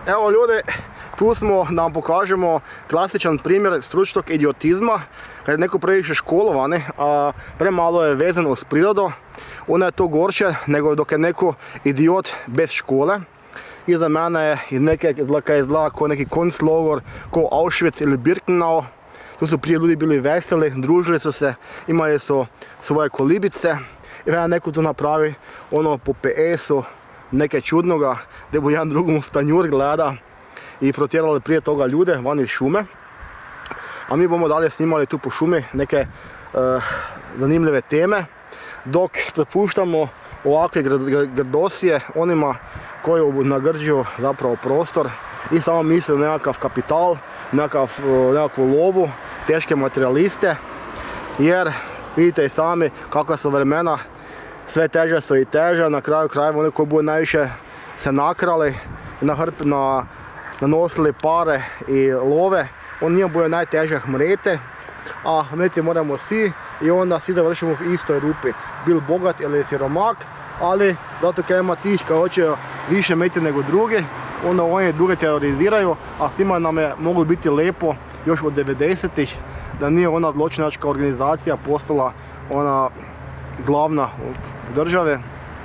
Evo ljudi, tu smo da vam pokažemo klasičan primjer stručnog idiotizma. Kad je neko previše školovan, a premalo je vezan uz prirodu, onda je to gorče nego dok je neko idiot bez škole. Iza mene je neke izgleda kao neki konclogor, kao Auschwitz ili Birkenau. Tu su prije ljudi bili veseli, družili su se, imali su svoje kolibice. I kada neko tu napravi ono po PS-u neke čudnoga, gdje bu jedan drugom stanjur gleda i protjerali prije toga ljude van iz šume. A mi bomo dalje snimali tu po šumi neke zanimljive teme, dok prepuštamo ovakve grdosije onima koji nagrđuju zapravo prostor i samo misle nekakav kapital, nekakvu lovu, teške materijaliste, jer vidite i sami kakva su vremena, sve teže su i teže, na kraju krajeva oni koji budu najviše se nakrali i nanosili pare i love, on njima bude najteže hmrete, a hmreti moramo svi i onda svi završimo u istoj rupi, bil bogat ili siromak, ali zato kad ima tih koji hoće više meti nego drugi, onda oni druge teroriziraju, a svima nam je moglo biti lepo još od 90-ih, da nije ona zločinačka organizacija postala ona glavna u države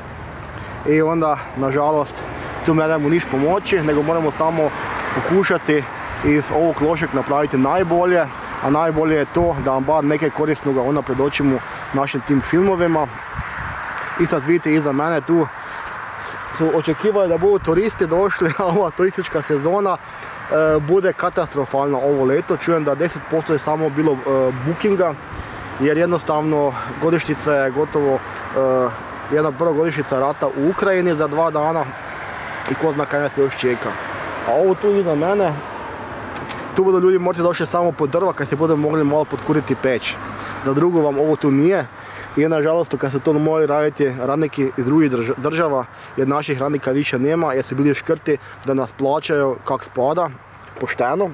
i onda nažalost tu ne dajemo niš pomoći, nego moramo samo pokušati iz ovog lošeg napraviti najbolje, a najbolje je to da vam bar neke korisnoga onda predočimo našim tim filmovima. I sad vidite iza mene tu su očekivali da budu turisti došli, a ova turistička sezona bude katastrofalna ovo leto. Čujem da 10% je samo bilo bookinga, jer jednostavno godišnjica je gotovo jedna prva godišnjica rata u Ukrajini za 2 dana i ko zna kaj nas još čeka. A ovo tu iza mene, tu budu ljudi morati došli samo po drva kad se budu mogli malo podkuriti peć. Za drugo vam ovo tu nije. I nažalost kad se to morali raditi radniki iz drugih država, jer naših radnika više nema, jer su bili škrti da nas plaćaju kak spada, pošteno.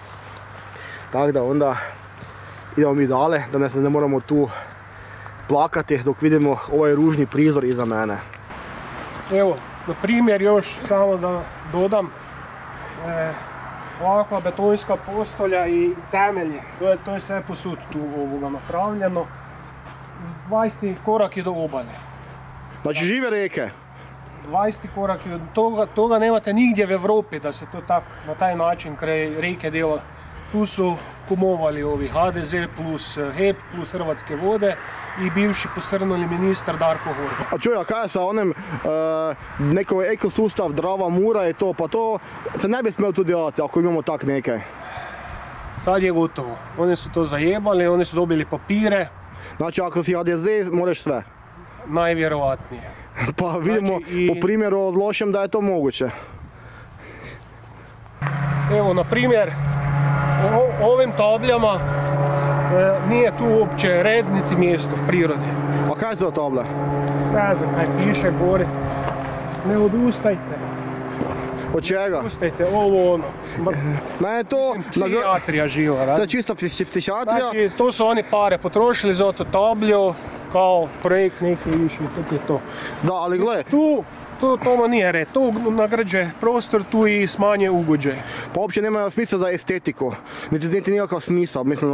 Tako da onda idemo mi dalje, da ne moramo tu plakati dok vidimo ovaj ružni prizor iza mene. Evo, na primjer još samo da dodam, ovakva betonska postolja i temelji, to je sve posud tu ovoga napravljeno. 20 korak je do obale. Znači žive reke? 20 korak je do toga nemate nigdje u Evropi da se to tako, na taj način kraj reke dela. Tu su kumovali ovi HDZ plus HEP plus Hrvatske vode i bivši posrnuli ministar Darko Horvat. A čuj, a kaj je sa onim neko ekosustav Drava Mura i to, pa to se ne bi smelo tu delati ako imamo tak nekaj? Sad je gotovo. Oni su to zajebali, oni su dobili papire. Znači ako si HDZ moraš sve? Najvjerovatnije. Pa vidimo po primjeru od lošem da je to moguće. Evo na primjer, ovim tabljama nije tu uopće red niti mjesto u prirodi. A kaj su table? Ne znam kaj piše gore. Ne odustajte. Od čega? Odustajte, ovo ono. Ne, to... Psihijatrija živa, radi. To je čista psihijatrija? Znači, to su oni pare potrošili za to tablju, kao projekt neki išli, to je to. Da, ali gle... To nije red, to nagrađuje prostor tu i smanje ugođaj. Pa uopće nema smisla za estetiku, niti nikakav smisao, mislim,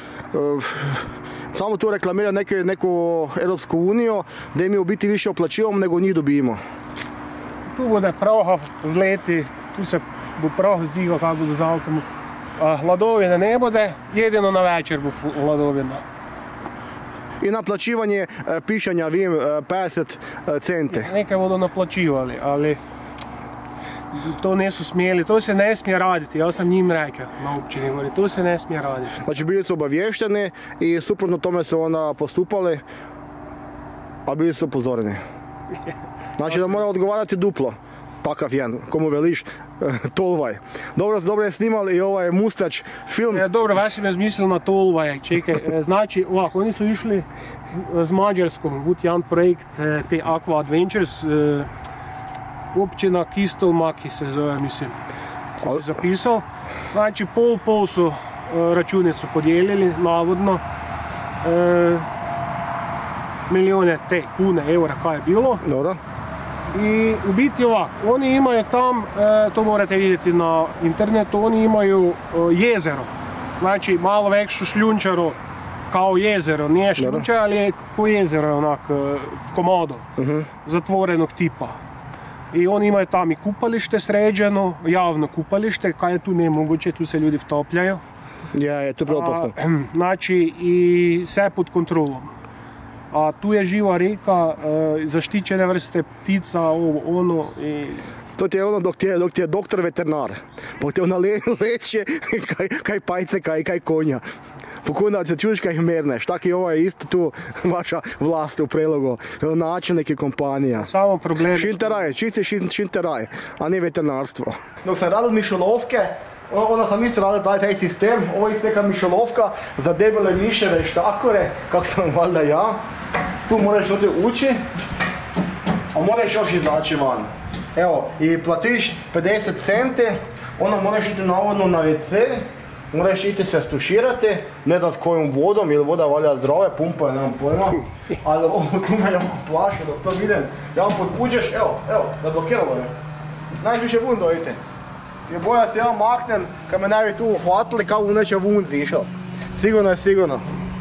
samo to reklamira neku Europsku uniju, da mi u biti više oplaćivamo nego njih dobijemo. Tu bude praha leti, tu se bu prah zdiga kako budu za autom. Hladovine ne bude, jedino na večer bu hladovina. I naplaćivanje pišanja vim 50 centi. Neke budu naplaćivali, ali to nisu smjeli, to se ne smije raditi, ja sam njim rekao na općini, to se ne smije raditi. Znači bili su obavješteni i suprotno tome su onda postupali, a bili su upozoreni. Znači da mora odgovarati duplo, takav jedan, komu veliš, Tolvaj. Dobro je snimali i ovaj Mustač film. Dobro, već sam razmislil na Tolvaja, čekaj, znači ovako, oni su išli z Mađarskom, vut jedan projekt te Aqua Adventures, općina Kistelmaki se zove, mislim, sam se zapisal. Znači pol su računicu podijelili, navodno, milijone te kune, eura, kaj je bilo. Dobro. I u biti ovako, oni imaju tam, to morate vidjeti na internetu, oni imaju jezero. Znači malo veću šljunčaru kao jezero, nije šljunčar, ali je kao jezero onak komodo, zatvorenog tipa. I oni imaju tam i kupalište sređeno, javno kupalište, kaj je tu nemoguće, tu se ljudi vtopljaju. Je to propustno. Znači i sve pod kontrolom. A tu je živa rijeka, zaštićene vrste ptica, ovo, ono i... To ti je ono dok ti je doktor veterinar. Dok ti ona leče kaj pajce, kaj konja. Pokunda se čuješ kaj ih merneš. Tako i ovo je isto tu vaša vlast u Prelogu. Načelnik i kompanija. Samo problem... Šinteraj, čisti šinteraj, a ne veterinarstvo. Dok sam radil mišolovke, onda sam isto radio taj sistem. Ovo je isto neka mišolovka za debele miševe i štakore, kako sam valjda ja. Tu moraš to ući, a moraš još izaći van. Evo, i platiš 50 centi, onda moraš iti navodno na WC, moraš iti se stuširati, ne znam s kojom vodom, ili voda valja zdrave, pumpa je, nemam pojma. Ali ovo tu me jako plaše, dok to vidim, jedan put uđeš, evo, da blokiralo je. Najviše vun dojite. I boja se ja maknem, kad me ne bi tu uhvatili, kao neće vun zišao. Sigurno je sigurno.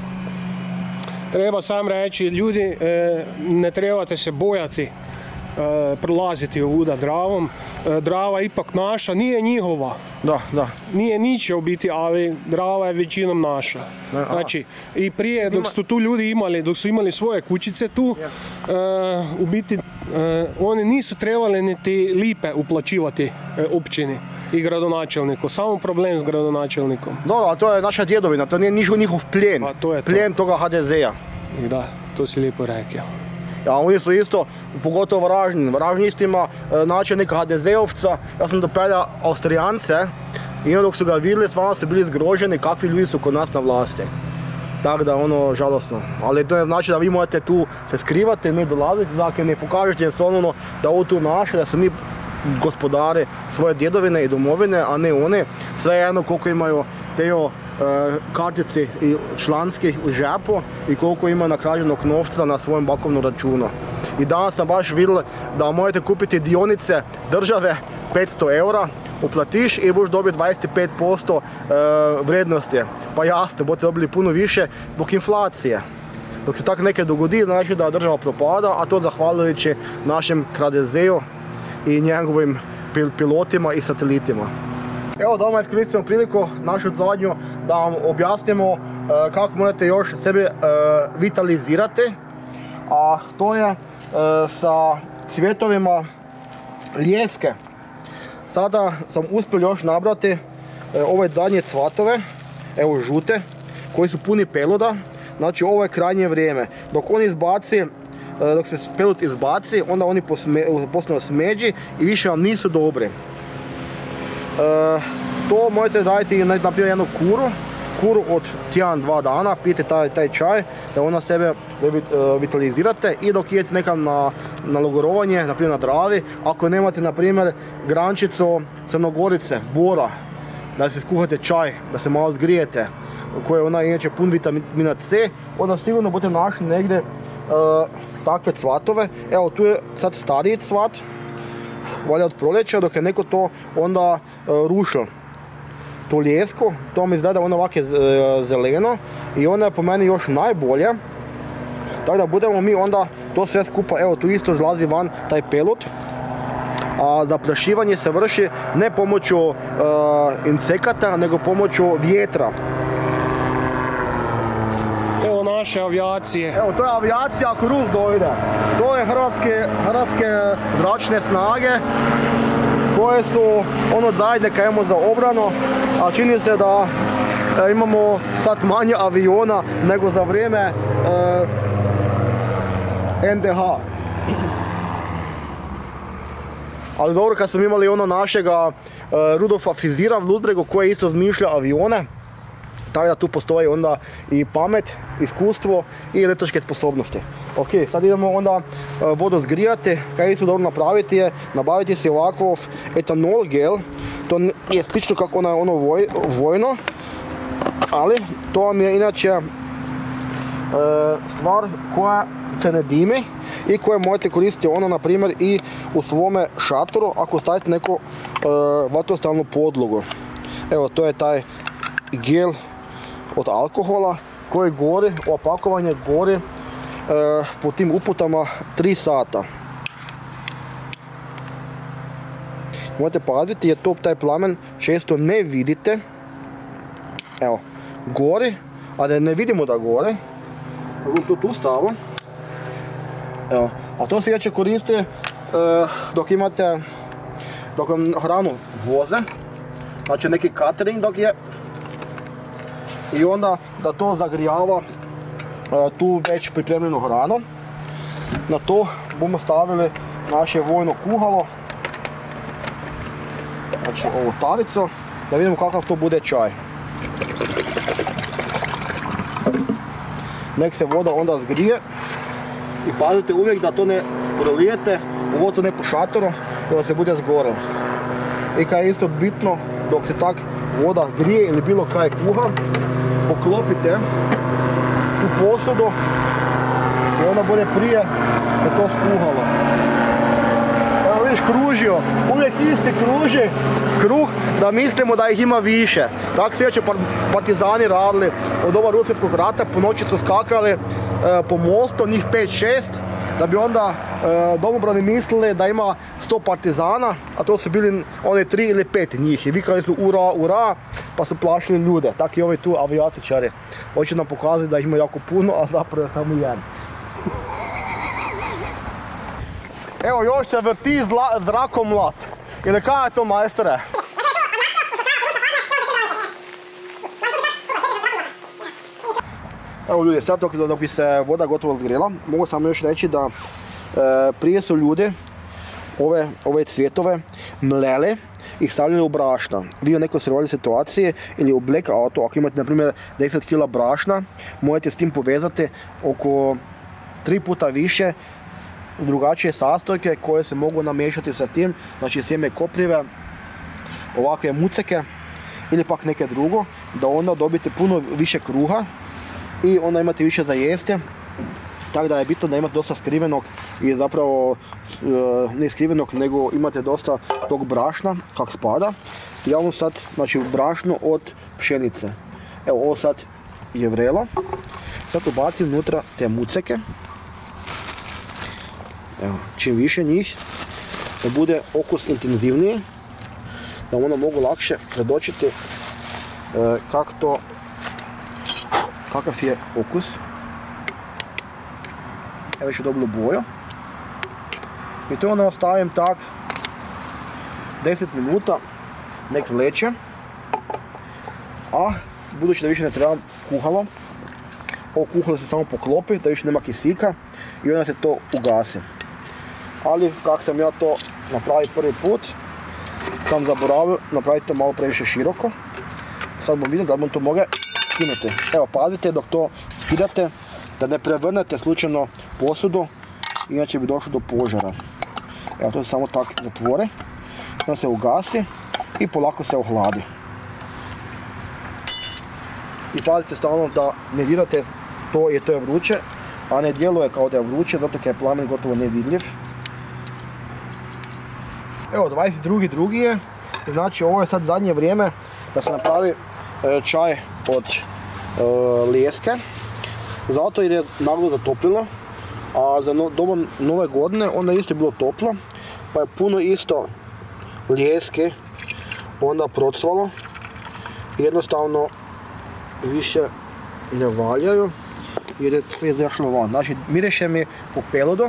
Treba sam reći, ljudi, ne trebate se bojati prolaziti ovuda Dravom. Drava je ipak naša, nije njihova. Da. Nije ničija u biti, ali Drava je većinom naša. Znači, i prije dok su tu ljudi imali, dok su imali svoje kućice tu, u biti oni nisu trebali niti lipe uplaćivati općini i gradonačelniku. Samo problem s gradonačelnikom. Dobro, a to je naša djedovina, to nije njihov plijen. Pa to je plijen toga HDZ-a. I da, to si lijepo rekao. A oni su isto, pogotovo Varaždin isto ima načelnika HDZ-ovca. Ja sam dopeljao Austrijance i dok su ga vidjeli, stvarno su bili zgroženi kakvi ljudi su kod nas na vlasti. Tako da ono, žalostno. Ali to ne znači da vi morate tu se skrivati, ne dolaziti, dakle ne pokažete jednostavno da ovo tu naše, da se mi gospodare svoje djedovine i domovine, a ne one. Sve jedno koliko imaju te kartici i članskih u žepu i koliko ima nakrađenog novca na svojem bankovnom računu. I danas sam baš vidio da možete kupiti dionice države 500 eura, uplatiš i budeš dobiti 25% vrednosti. Pa jasno, budete dobili puno više zbog inflacije. Dok se tako nekaj dogodi, znači da država propada, a to zahvaljujući našem HDZ-u i njegovim pilotima i satelitima. Evo da vam iskoristimo priliku našu zadnju da vam objasnimo kako možete još sebe vitalizirati, a to je sa cvjetovima ljeske. Sada sam uspio još nabrati ove zadnje cvatove, evo žute, koji su puni peluda, znači ovo je krajnje vrijeme. Dok on izbaci, dok se pelud izbaci, onda oni postanu smeđi i više vam nisu dobri. To možete raditi na primjer jednu kuru od 1-2 dana, pijete taj čaj, da ona sebe vitalizirate i dok idete nekam na logorovanje, na primjer na Dravi, ako nemate na primjer grančicu crnogorice, bora, da se skuhate čaj, da se malo zgrijete, koje je ona inače pun vitamina C, onda sigurno budete našli negdje takve cvatove. Evo tu je sad stariji cvat, valja od proljeća, dok je neko to onda rušio. To ljesko, to mi izgleda ono ovako zeleno i ono je po meni još najbolje. Tako da budemo mi onda to sve skupa, evo tu isto izlazi van taj pelud. A zaprašivanje se vrši ne pomoću insekata, nego pomoću vjetra. Evo naše avijacije. Evo to je avijacija ako Rus dojde. To je hrvatske zračne snage koje su ono zajedne kad imamo za obranu, a čini se da imamo sad manje aviona nego za vrijeme NDH. Ali dobro, kad smo imali ono našega Rudolfa Fizira v Ludbregu koji isto zmišlja avione, tako da tu postoji onda i pamet, iskustvo i letačke sposobnosti. Ok, sad idemo onda vodu zgrijati. Kaj isto dobro napraviti je nabaviti si ovakav etanol gel. To je slično kako ono vojno, ali to vam je inače stvar koja se ne dimi i koje možete koristiti ono, na primjer, i u svome šatoru ako stavite neku vatrostavnu podlogu. Evo, to je taj gel od alkohola koji gori, opakovanje gori po tim uputama 3 sata. Morate paziti jer taj plamen često ne vidite. Evo, gori, a da ne vidimo da gori. To tu stavimo. Evo, a to se inače koristi dok vam hranu voze. Znači neki catering dok je. I onda da to zagrijava tu već pripremljenu hranu. Na to bomo stavili naše vojno kuhalo. Znači ovu tavicu, da vidimo kakav to bude čaj. Nek se voda onda zgrije i pazite uvijek da to ne prolijete, pogotovo ne po šatoru, da se bude zgorelo. I kaj je isto bitno, dok se tak voda grije ili bilo kaj kuha, poklopite tu posudu i onda bude prije se to skuhalo. Evo vidiš, kružio, uvijek isti kruži kruh da mislimo da ih ima više. Tako se partizani radili od doba Ruskog rata, po noći su skakali po mostu, njih 5-6, da bi onda domobrani mislili da ima 100 partizana, a to su bili oni 3 ili 5 njih i vikali su ura, ura, pa su plašili ljude. Tako i ovi tu avijatičari. Hoće nam pokazati da ih ima jako puno, a zapravo je samo jedan. Evo, još se vrti zrakomlat. Ili kaj je to, majstore? Evo ljudi, sad dok bi se voda gotovo zgrela, mogu samo još reći da prije su ljudi ove cvjetove mleli i stavljali u brašna. Vi u nekoj survival situaciji ili u blackoutu, ako imate na primjer 10 kg brašna, možete s tim povezati oko 3 puta više drugačije sastojke koje se mogu namiješati sa tim, znači sjeme koprive, ovakve muceke ili pak neke drugo, da onda dobijete puno više kruha i onda imate više za jesti. Tako da je bitno da imate dosta skrivenog i zapravo ne skrivenog, nego imate dosta tog brašna kak spada. Ja vam sad, znači brašno od pšenice. Evo, ovo sad je vrelo. Sad ubacim unutra te muceke. Evo, čim više njih, da bude okus intenzivniji, da onda mogu lakše predočiti kakav je okus. Evo već je dobilo boju. I to onda ostavim tak 10 minuta, nek vleče. A budući da više ne trebam kuhalo, ovo kuhalo se samo poklopi, da više nema kisika i onda se to ugasi. Ali kako sam ja to napravio prvi put, sam zaboravio napraviti to malo previše široko. Sad bom vidio da bom to mogao skinuti. Evo, pazite dok to skidate, da ne prevrnete slučajno posudu, inače bi došlo do požara. Evo, to se samo tako zatvori, onda se ugasi i polako se ohladi. I pazite stalno da ne dirate to jer to je vruće, a ne djeluje kao da je vruće, zato je plamen gotovo nevidljiv. Evo, 22.2. je, znači ovo je sad zadnje vrijeme da se napravi čaj od lijeske, zato jer je naglo zatoplilo, a za doba nove godine onda isto je bilo toplo, pa je puno isto lijeske onda procvalo, jednostavno više ne valjaju jer je sve izašlo van. Znači, miriše mi po pelodu.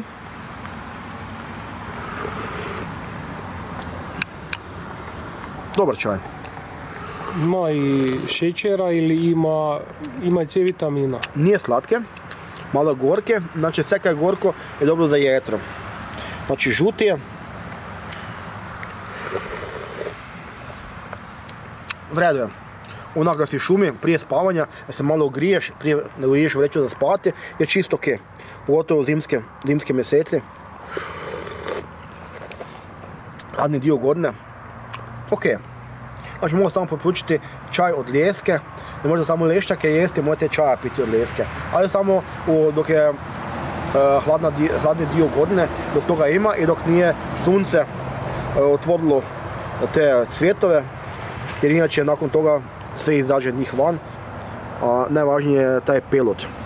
Dobar čaj. Ima i šećera ili ima i C vitamina? Nije slatke, malo gorke, znači sve kaj je gorko je dobro za jetro. Znači žuti je. Vredu je. Onak da si šumi prije spavanja, da se malo ogriješ, prije nego ideš vreću za spavati, je čisto ok. Pogotovo zimske mjeseci. Zadnji dio godine. Ok. Znači mogu samo preporučiti čaj od lijeske, ne možete samo lešćake jesti, možete čaja piti od lijeske. Ali samo dok je hladni dio godine, dok toga ima i dok nije sunce otvorilo te cvjetove, jer inače nakon toga sve izađe njih van, a najvažnije je taj pelud.